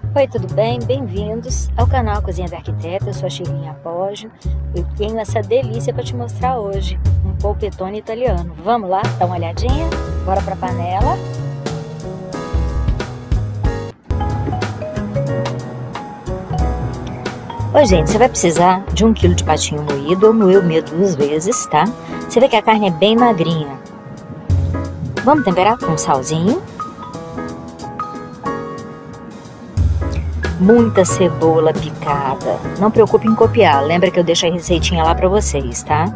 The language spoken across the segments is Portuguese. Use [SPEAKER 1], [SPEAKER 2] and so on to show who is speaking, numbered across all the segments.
[SPEAKER 1] Oi, tudo bem? Bem-vindos ao canal Cozinha da Arquiteta. Eu sou a Sheilinha Apógio. Eu tenho essa delícia para te mostrar hoje, um polpettone italiano. Vamos lá, dar uma olhadinha? Bora para a panela. Oi, gente, você vai precisar de 1 kg de patinho moído. Eu moí o meu 2 vezes, tá? Você vê que a carne é bem magrinha. Vamos temperar com um salzinho. Muita cebola picada. Não preocupe em copiar. Lembra que eu deixo a receitinha lá pra vocês, tá?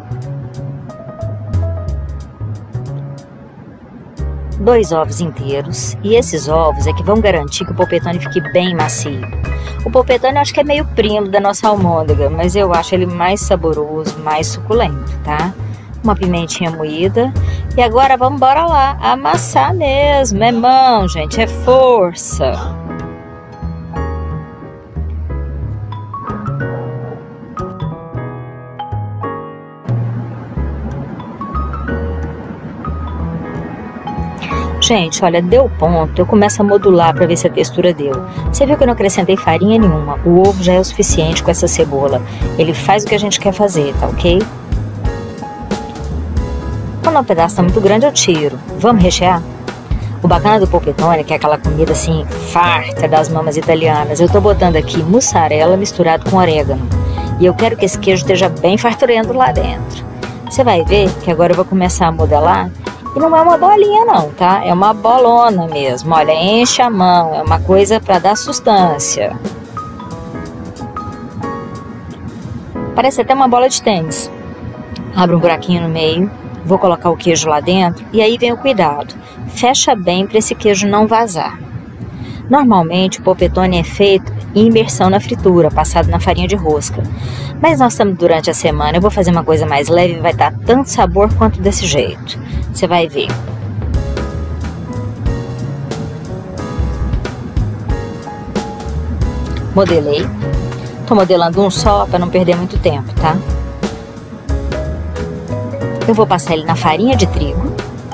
[SPEAKER 1] 2 ovos inteiros. E esses ovos é que vão garantir que o polpettone fique bem macio. O polpettone eu acho que é meio primo da nossa almôndega, mas eu acho ele mais saboroso, mais suculento, tá? Uma pimentinha moída. E agora vamos embora lá. Amassar mesmo. É mão, gente. É força. Gente, olha, deu ponto, eu começo a modular para ver se a textura deu. Você viu que eu não acrescentei farinha nenhuma, o ovo já é o suficiente com essa cebola. Ele faz o que a gente quer fazer, tá ok? Quando um pedaço tá muito grande, eu tiro. Vamos rechear? O bacana do polpettone, que é aquela comida assim, farta das mamas italianas, eu tô botando aqui mussarela misturado com orégano. E eu quero que esse queijo esteja bem farturento lá dentro. Você vai ver que agora eu vou começar a modelar. E não é uma bolinha não, tá? É uma bolona mesmo. Olha, enche a mão. É uma coisa para dar sustância. Parece até uma bola de tênis. Abre um buraquinho no meio. Vou colocar o queijo lá dentro. E aí vem o cuidado. Fecha bem para esse queijo não vazar. Normalmente o polpettone é feito em imersão na fritura, passado na farinha de rosca. Mas nós estamos durante a semana, eu vou fazer uma coisa mais leve e vai dar tanto sabor quanto desse jeito. Você vai ver. Modelei. Tô modelando um só para não perder muito tempo, tá? Eu vou passar ele na farinha de trigo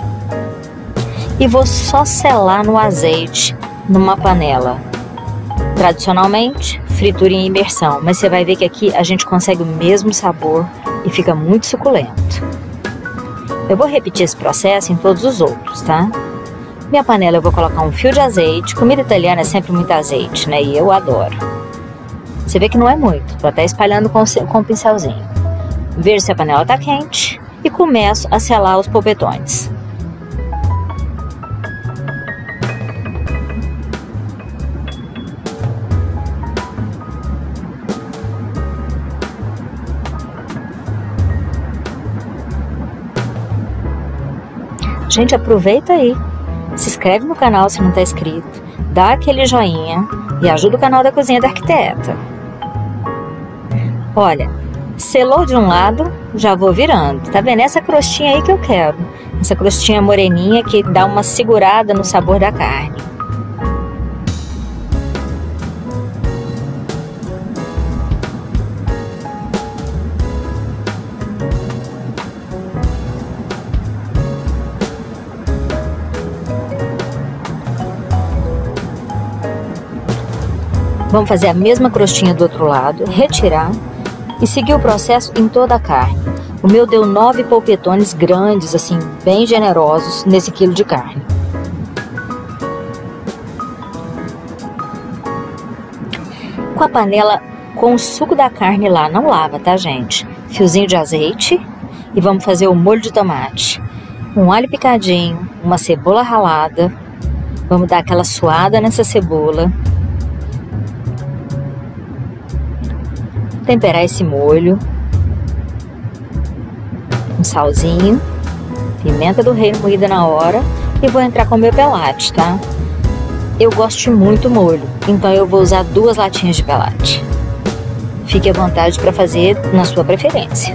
[SPEAKER 1] e vou só selar no azeite numa panela. Tradicionalmente, fritura em imersão, mas você vai ver que aqui a gente consegue o mesmo sabor e fica muito suculento. Eu vou repetir esse processo em todos os outros, tá? Minha panela eu vou colocar um fio de azeite. Comida italiana é sempre muito azeite, né? E eu adoro. Você vê que não é muito, tô até espalhando com um pincelzinho. Vejo se a panela tá quente e começo a selar os polpettones. Gente, aproveita aí, se inscreve no canal se não está inscrito, dá aquele joinha e ajuda o canal da Cozinha da Arquiteta. Olha, selou de um lado, já vou virando, tá vendo? Essa crostinha aí que eu quero, essa crostinha moreninha que dá uma segurada no sabor da carne. Vamos fazer a mesma crostinha do outro lado, retirar e seguir o processo em toda a carne. O meu deu 9 polpettones grandes, assim, bem generosos nesse quilo de carne. Com a panela com o suco da carne lá, não lava, tá, gente? Fiozinho de azeite e vamos fazer o molho de tomate. Um alho picadinho, uma cebola ralada. Vamos dar aquela suada nessa cebola. Temperar esse molho, um salzinho, pimenta do reino moída na hora e vou entrar com o meu pelate, tá? Eu gosto de muito molho, então eu vou usar 2 latinhas de pelate. Fique à vontade para fazer na sua preferência.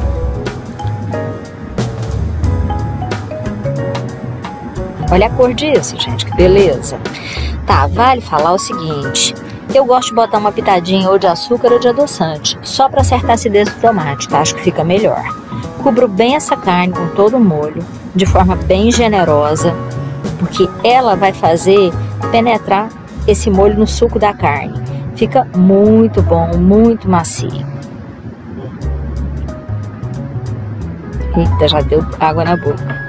[SPEAKER 1] Olha a cor disso, gente, que beleza. Tá, vale falar o seguinte... Eu gosto de botar uma pitadinha ou de açúcar ou de adoçante, só para acertar a acidez do tomate, tá? Acho que fica melhor. Cubro bem essa carne com todo o molho, de forma bem generosa, porque ela vai fazer penetrar esse molho no suco da carne. Fica muito bom, muito macio. Eita, já deu água na boca.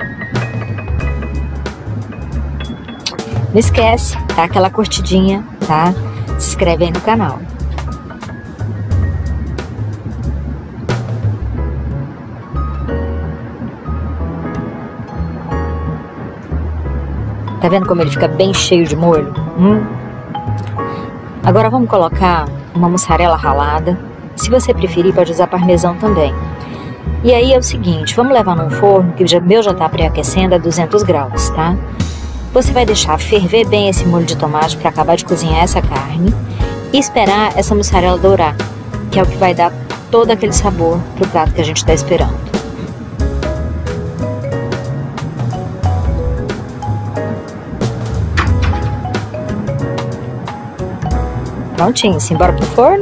[SPEAKER 1] Não esquece, dá aquela curtidinha, tá? Se inscreve aí no canal. Tá vendo como ele fica bem cheio de molho? Agora vamos colocar uma mussarela ralada. Se você preferir, pode usar parmesão também. E aí é o seguinte, vamos levar num forno, que o meu já tá pré-aquecendo a 200 graus, tá? Você vai deixar ferver bem esse molho de tomate para acabar de cozinhar essa carne e esperar essa mussarela dourar, que é o que vai dar todo aquele sabor pro prato que a gente tá esperando. Prontinho, simbora pro forno.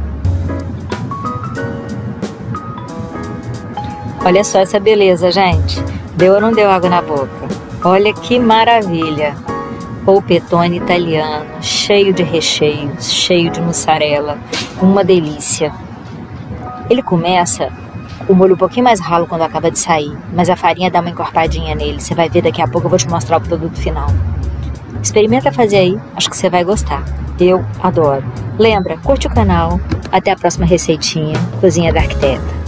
[SPEAKER 1] Olha só essa beleza, gente. Deu ou não deu água na boca? Olha que maravilha. Polpettone italiano, cheio de recheios, cheio de mussarela. Uma delícia. Ele começa o molho um pouquinho mais ralo quando acaba de sair, mas a farinha dá uma encorpadinha nele. Você vai ver daqui a pouco, eu vou te mostrar o produto final. Experimenta fazer aí, acho que você vai gostar. Eu adoro. Lembra, curte o canal. Até a próxima receitinha. Cozinha da Arquiteta.